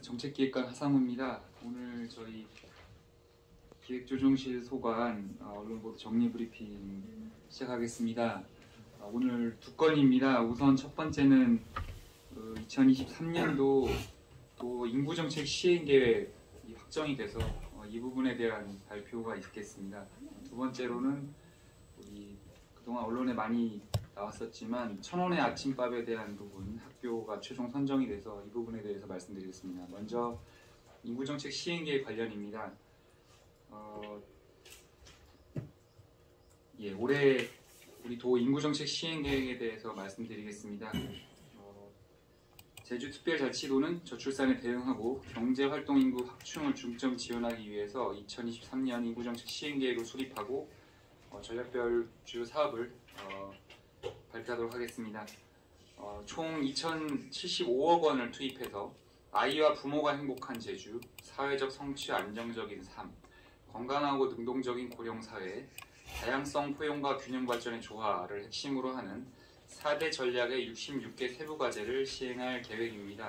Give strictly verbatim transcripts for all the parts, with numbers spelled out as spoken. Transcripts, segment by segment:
정책기획관 하상우입니다. 오늘 저희 기획조정실 소관 언론보도 정리브리핑 시작하겠습니다. 오늘 두 건입니다. 우선 첫 번째는 이천이십삼 년도 또 인구정책 시행계획이 확정이 돼서 이 부분에 대한 발표가 있겠습니다. 두 번째로는 우리 그동안 언론에 많이 나왔었지만 천원의 아침밥에 대한 부분, 학교가 최종 선정이 돼서 이 부분에 대해서 말씀드리겠습니다. 먼저 인구정책 시행계획 관련입니다. 어, 예, 올해 우리 도 인구정책 시행계획에 대해서 말씀드리겠습니다. 어, 제주특별자치도는 저출산에 대응하고 경제활동 인구 확충을 중점 지원하기 위해서 이천이십삼 년 인구정책 시행계획을 수립하고 어, 전략별 주요 사업을 어, 발표하도록 하겠습니다. 어, 총 이천칠십오억 원을 투입해서 아이와 부모가 행복한 제주, 사회적 성취 안정적인 삶, 건강하고 능동적인 고령사회, 다양성 포용과 균형 발전의 조화를 핵심으로 하는 사 대 전략의 육십육 개 세부과제를 시행할 계획입니다.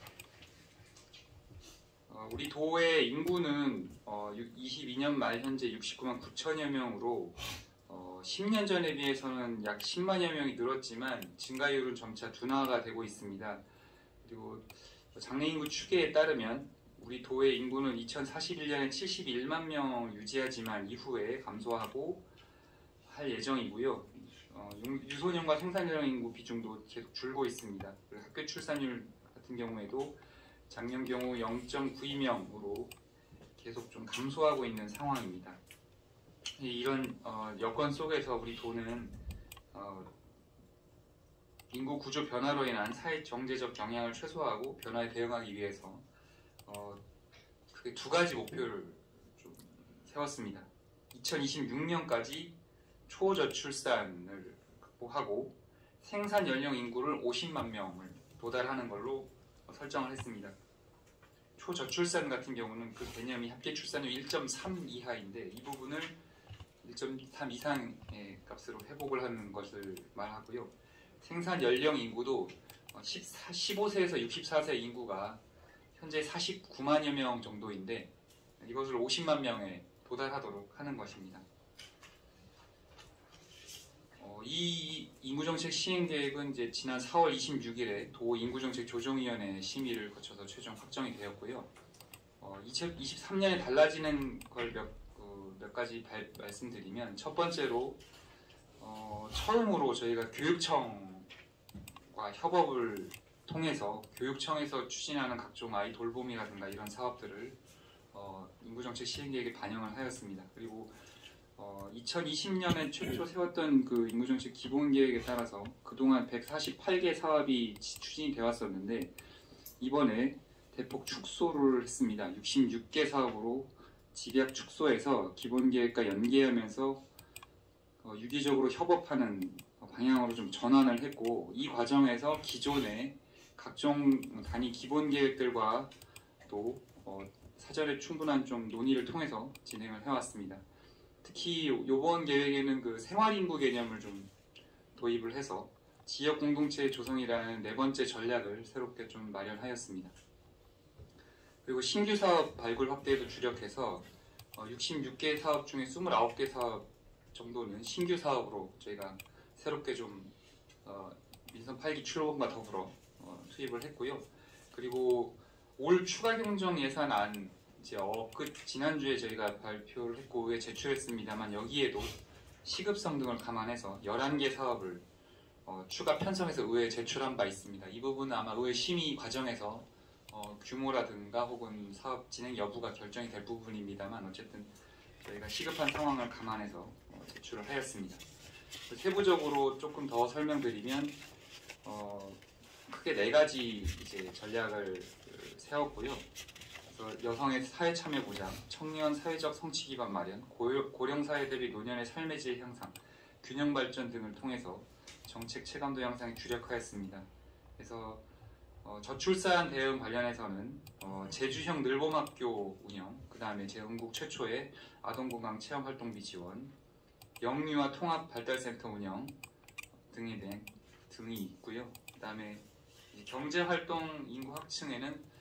어, 우리 도의 인구는 어, 이십이 년 말 현재 육십구만 구천여 명으로 어, 십 년 전에 비해서는 약 십만여 명이 늘었지만 증가율은 점차 둔화가 되고 있습니다. 그리고 장래인구 추계에 따르면 우리 도의 인구는 이천사십일 년에 칠십일만 명을 유지하지만 이후에 감소하고 할 예정이고요. 어, 유소년과 생산형 인구 비중도 계속 줄고 있습니다. 그리고 학교 출산율 같은 경우에도 작년 경우 영 점 구이 명으로 계속 좀 감소하고 있는 상황입니다. 이런 어, 여건 속에서 우리 도는 어, 인구 구조 변화로 인한 사회 경제적 영향을 최소화하고 변화에 대응하기 위해서 어, 크게 두 가지 목표를 좀 세웠습니다. 이천이십육 년까지 초저출산을 극복하고 생산 연령 인구를 오십만 명을 도달하는 걸로 설정을 했습니다. 초저출산 같은 경우는 그 개념이 합계 출산율 일 점 삼 이하인데 이 부분을 일 점 삼 이상의 값으로 회복을 하는 것을 말하고요. 생산 연령 인구도 십오 세에서 육십사 세 인구가 현재 사십구만여 명 정도인데 이것을 오십만 명에 도달하도록 하는 것입니다. 어, 이 인구정책 시행계획은 이제 지난 사월 이십육일에 도 인구정책 조정위원회 심의를 거쳐서 최종 확정이 되었고요. 어, 이천이십삼 년에 달라지는 걸 몇 몇 가지 발, 말씀드리면 첫 번째로 어, 처음으로 저희가 교육청과 협업을 통해서 교육청에서 추진하는 각종 아이 돌봄이라든가 이런 사업들을 어, 인구정책 시행계획에 반영을 하였습니다. 그리고 어, 이천이십 년에 최초 세웠던 그 인구정책 기본계획에 따라서 그동안 백사십팔 개 사업이 추진이 되어 왔었는데 이번에 대폭 축소를 했습니다. 육십육 개 사업으로 집약 축소해서 기본계획과 연계하면서 어, 유기적으로 협업하는 방향으로 좀 전환을 했고 이 과정에서 기존의 각종 단위 기본계획들과 또 어, 사전에 충분한 좀 논의를 통해서 진행을 해왔습니다. 특히 이번 계획에는 그 생활인구 개념을 좀 도입을 해서 지역공동체 조성이라는 네 번째 전략을 새롭게 좀 마련하였습니다. 그리고 신규 사업 발굴 확대에도 주력해서 육십육 개 사업 중에 이십구 개 사업 정도는 신규 사업으로 저희가 새롭게 좀 어, 민선 팔 기 출범과 더불어 어, 투입을 했고요. 그리고 올 추가 경정 예산안 이제 엊그 지난주에 저희가 발표를 했고 의회에 제출했습니다만 여기에도 시급성 등을 감안해서 열한 개 사업을 어, 추가 편성해서 의회에 제출한 바 있습니다. 이 부분은 아마 의회 심의 과정에서 어, 규모라든가 혹은 사업 진행 여부가 결정이 될 부분입니다만 어쨌든 저희가 시급한 상황을 감안해서 어, 제출을 하였습니다. 세부적으로 조금 더 설명드리면 어, 크게 네 가지 이제 전략을 세웠고요. 그래서 여성의 사회 참여 보장, 청년 사회적 성취 기반 마련, 고령 사회 대비 노년의 삶의 질 향상, 균형 발전 등을 통해서 정책 체감도 향상에 주력하였습니다. 그래서 어, 저출산 대응 관련해서는 어, 제주형 늘봄학교 운영, 그 다음에 제흥국 최초의 아동건강 체험활동비 지원, 영유아 통합 발달센터 운영 등이, 등이 있고요. 그 다음에 경제활동 인구 확충에는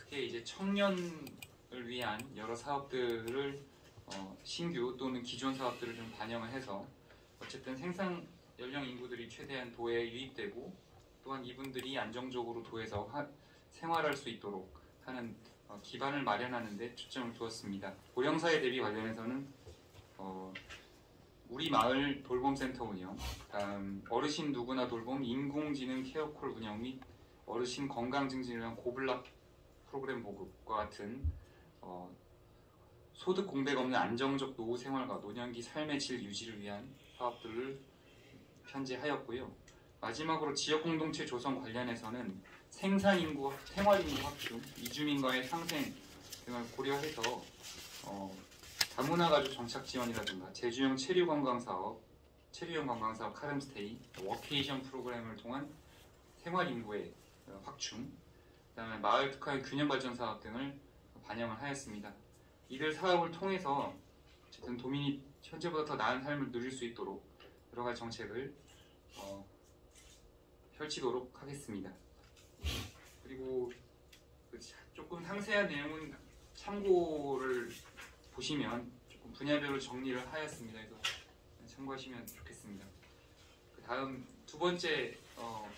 특히 이제 청년을 위한 여러 사업들을 어, 신규 또는 기존 사업들을 좀 반영을 해서 어쨌든 생산 연령 인구들이 최대한 도에 유입되고 또한 이분들이 안정적으로 도에서 하, 생활할 수 있도록 하는 어, 기반을 마련하는 데 초점을 두었습니다. 고령사회 대비 관련해서는 어, 우리 마을 돌봄센터 운영, 다음 어르신 누구나 돌봄 인공지능 케어콜 운영 및 어르신 건강 증진을 위한 고블락 프로그램 보급과 같은 어, 소득 공백 없는 안정적 노후 생활과 노년기 삶의 질 유지를 위한 사업들을 현재 하였고요. 마지막으로 지역 공동체 조성 관련해서는 생산 인구, 생활 인구 확충, 이주민과의 상생 등을 고려해서 어, 다문화 가족 정착 지원이라든가 제주형 체류 관광 사업, 체류형 관광 사업 카름스테이, 워케이션 프로그램을 통한 생활 인구의 확충, 그다음에 마을 특화의 균형 발전 사업 등을 반영을 하였습니다. 이들 사업을 통해서 어쨌든 도민이 현재보다 더 나은 삶을 누릴 수 있도록 여러 가지 정책을 어, 펼치도록 하겠습니다. 그리고 조금 상세한 내용은 참고를 보시면 조금 분야별로 정리를 하였습니다. 그래서 참고하시면 좋겠습니다. 그 다음 두 번째 어,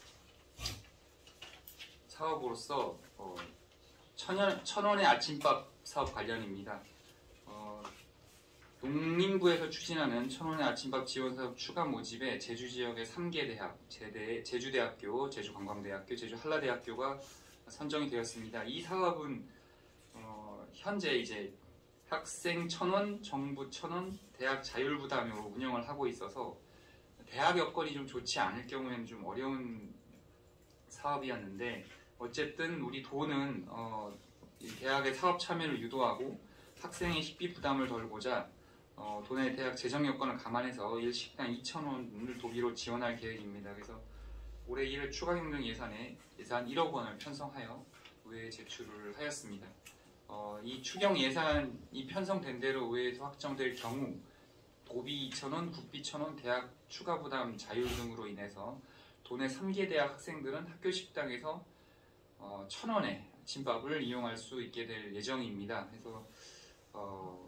사업으로서 어, 천연, 천원의 아침밥 사업 관련입니다. 어, 농림부에서 추진하는 천원의 아침밥 지원 사업 추가 모집에 제주 지역의 세 개 대학, 제대, 제주대학교, 제주관광대학교, 제주한라대학교가 선정이 되었습니다. 이 사업은 어, 현재 이제 학생 천원, 정부 천원, 대학 자율부담으로 운영을 하고 있어서 대학 여건이 좀 좋지 않을 경우에는 좀 어려운 사업이었는데 어쨌든 우리 도는 어, 이 대학의 사업 참여를 유도하고 학생의 식비 부담을 덜고자 어, 도내 대학 재정 여건을 감안해서 일식당 이천 원을 도비로 지원할 계획입니다. 그래서 올해 일 회 추가 경정 예산에 예산 일억 원을 편성하여 의회에 제출을 하였습니다. 어, 이 추경 예산이 편성된 대로 의회에서 확정될 경우 도비 이천 원, 국비 천 원, 대학 추가 부담 자율 등으로 인해서 도내 세 개 대학 학생들은 학교 식당에서 어, 천 원의 아침밥을 이용할 수 있게 될 예정입니다. 그래서 어,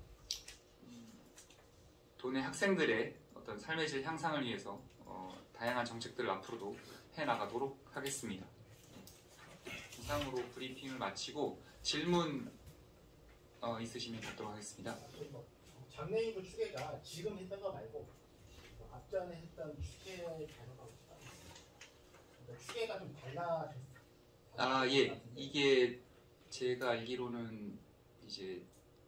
도내 학생들의 어떤 삶의 질 향상을 위해서 어, 다양한 정책들을 앞으로도 해나가도록 하겠습니다. 이상으로 브리핑을 마치고 질문 어, 있으시면 받도록 하겠습니다. 장래인구 추계가 지금 했던 거 말고 앞전에 했던 추계의 단어가 없다. 그러니까 추계가 좀 달라졌어요. 아, 예. 이게 제가 알기로는 이제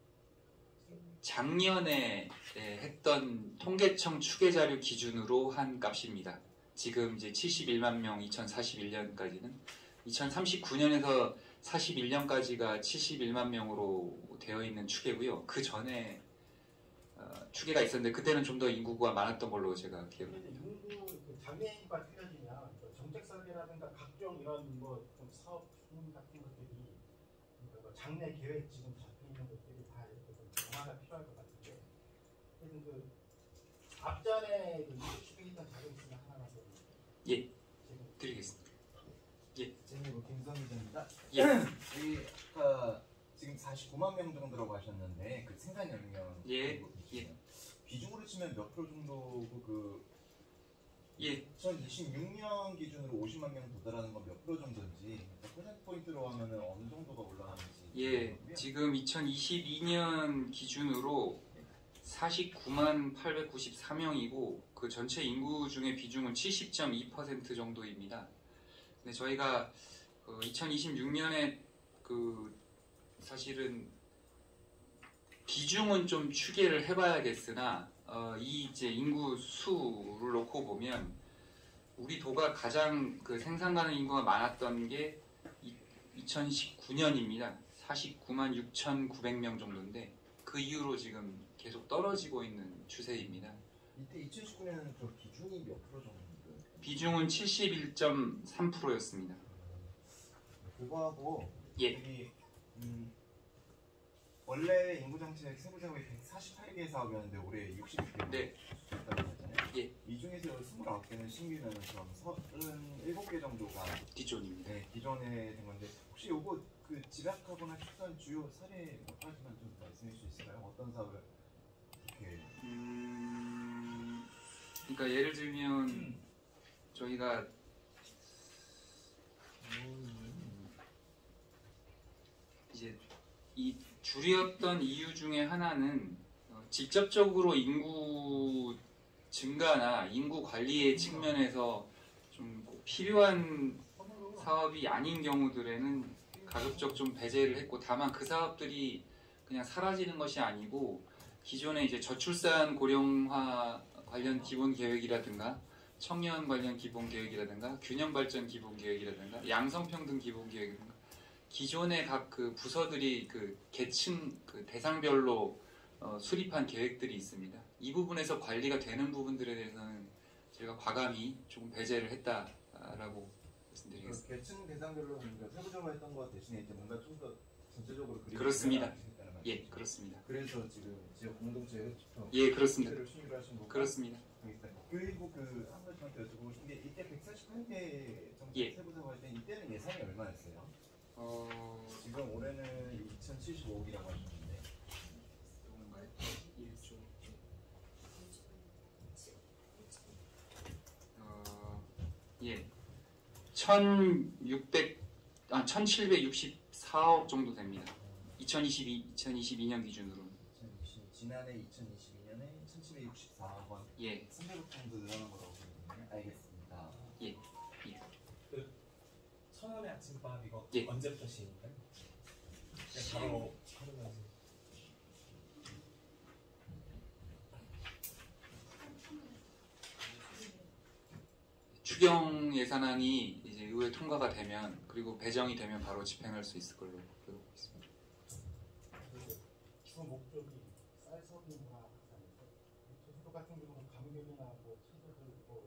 작년에 했던 통계청 추계자료 기준으로 한 값입니다. 지금 이제 칠십일만 명 이천사십일 년까지는 이천삼십구 년에서 사십일 년까지가 칠십일만 명으로 되어 있는 추계고요. 그 전에 어, 추계가 있었는데 그때는 좀 더 인구가 많았던 걸로 제가 기억합니다. 인구 장래인구가 틀려지면 정책 설계라든가 각종 이런 뭐 사업 추진 같은 것들이 장래 계획 지금 잡혀 있는 것들이 다 이렇게 좀 변화가 필요할 것 같은데, 그래서 그 앞전에 그 인구 추계했던 자료 있으면 하나만 더. 예, 드리겠습니다. 예, 제님 김성 기자입니다. 예. 저희가 지금 사십구만 명 정도라고 하셨는데 그 생산 연령 예, 예. 비중으로 치면 몇 프로 정도고 그 예. 이천이십육 년 기준으로 오십만 명 도달하는 건 몇 프로 정도인지 퍼센트 포인트로 하면은 어느 정도가 올라가는지. 예, 지금 이천이십이 년 기준으로 사십구만 팔백구십사 명이고 그 전체 인구 중에 비중은 칠십 점 이 퍼센트 정도입니다. 근데 저희가 그 이천이십육 년에 그 사실은 비중은 좀 추계를 해봐야겠으나 어, 이 이제 인구 수를 놓고 보면 우리 도가 가장 그 생산 가능 인구가 많았던 게 이천십구 년입니다. 사십구만 육천구백 명 정도인데 그 이후로 지금 계속 떨어지고 있는 추세입니다. 이때 이천십구 년에는 그 비중이 몇 프로 정도? 비중은 칠십일 점 삼 퍼센트였습니다. 그거하고 예. 여기 음, 원래 인구정책 세부제목이 백사십팔 개 사업이었는데 올해 육십일 개 네. 했다고 했잖아요. 예. 이 중에서 스물아홉 개는 신규는 그럼 서른일곱 개 정도가 뒷존입니다. 네, 기존에 된 건데 혹시 요거 그 집약하거나 출산 주요 사례까지만 좀 말씀해 주실 수 있을까요? 어떤 사업을 이렇게 음, 그러니까 예를 들면 저희가 이제 이 줄이었던 이유 중에 하나는 어, 직접적으로 인구 증가나 인구 관리의 측면에서 좀 꼭 필요한 사업이 아닌 경우들에는 가급적 좀 배제를 했고, 다만 그 사업들이 그냥 사라지는 것이 아니고 기존에 이제 저출산 고령화 관련 기본 계획이라든가 청년 관련 기본 계획이라든가 균형 발전 기본 계획이라든가 양성평등 기본 계획이라든가 기존의 각 그 부서들이 그 계층 그 대상별로 어, 수립한 계획들이 있습니다. 이 부분에서 관리가 되는 부분들에 대해서는 제가 과감히 조금 배제를 했다라고 말씀드리겠습니다. 그 계층 대상별로 뭔가 세부적으로 했던 것 대신에 이제 뭔가 좀 더 전체적으로 그림을 그렇습니다. 그려나가시겠다는 예, 말씀이시죠? 그렇습니다. 그래서 지금 지역 공동체 흡집형 예, 그렇습니다. 를 순위로 하신 거고 그렇습니다. 알겠습니다. 그리고 그 한 가지 저한테 여쭤보고 싶은 게 이때 백사십팔 개 정도 예. 세부 사업 할때 이때는 예산이 얼마였어요? 어, 지금 올해는 이천칠십오억이라고 하셨는데 누군가요? 일조. 어, 예. 천육백 아 천칠백육십사억 정도 됩니다. 이천이십이 이천이십이 년 기준으로. 이천이십, 지난해 이천이십이 년에 천칠백육십사억 원 예. 삼백억 정도 늘어난 거라고 보거든요. 알겠습니다. 예. 천원의 아침밥 이거 예. 언제부터 시행인가요? 그냥 바로 하루만 추경 예산안이 이제 의회 통과가 되면 그리고 배정이 되면 바로 집행할 수 있을 걸로 보고 있습니다. 주 목적이 쌀섭이나 학산인데 제주도 같은 경우는 감귤이나 뭐 채소들 뭐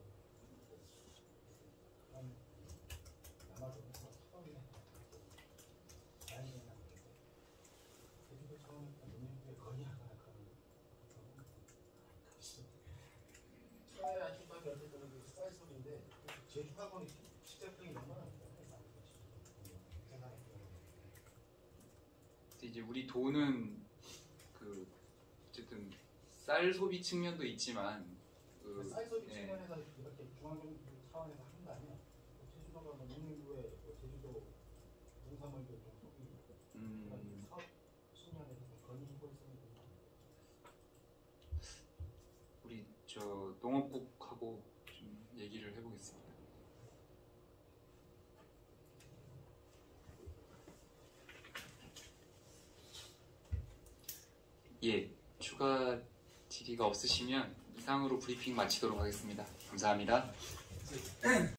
그런 남아도에서 사과이나 다행이나 그래서 제주도 처음에 농민들의 건의하거나 그런 처음에 아침밥이 어쨌든 그 쌀섭인데 제주 학원이 직접적인 연관은 없잖아요. 이제 우리 돈은 그 어쨌든 쌀 소비 측면도 있지만 그, 쌀소비 예. 측면에서 이렇게 중앙정부 차원에서 한다면 제주도가 뭐 농민부에 제주도 농산물들 좀 소비 음, 그런 사업 측면에서 좀 건의해볼 수 있는 우리 저 농업국하고 좀 얘기를 해보겠습니다. 예, 추가 질의가 없으시면 이상으로 브리핑 마치도록 하겠습니다. 감사합니다.